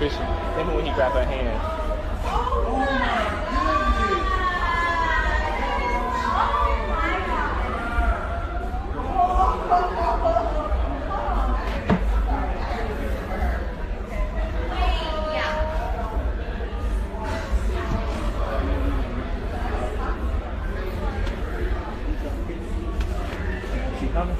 fishy. Then when he grabbed her hand. She coming?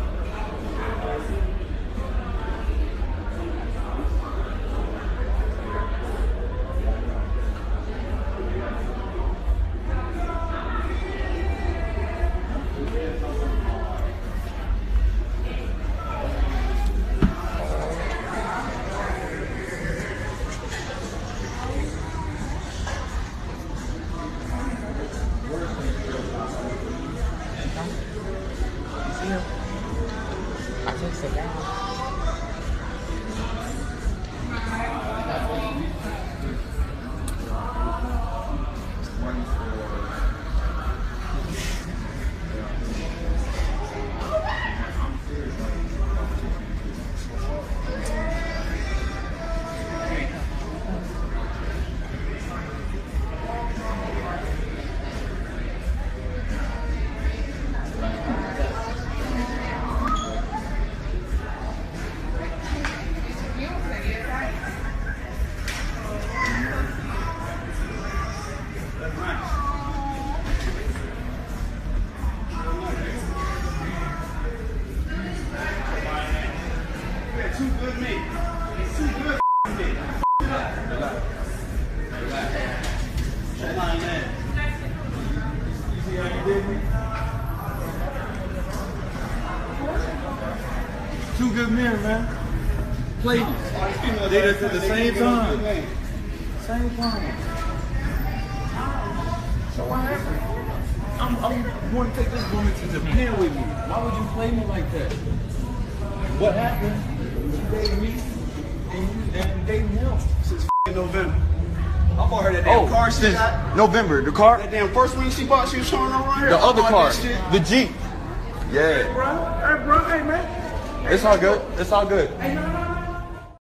I just sit down. Too good me. It's too good me. Relax. That line there. You see how you did me? Two good men, man. Played did it at the same time. Same time. So what happened? I'm going to take this woman to Japan with me. Why would you play me like that? What happened? You dated me and you dating him since November. I bought her that damn car since November. The car? That damn first wing she bought, she was showing around here. The other car. The Jeep. Hey, Yeah. bro. Hey, man. It's all good. It's all good. Hey, no.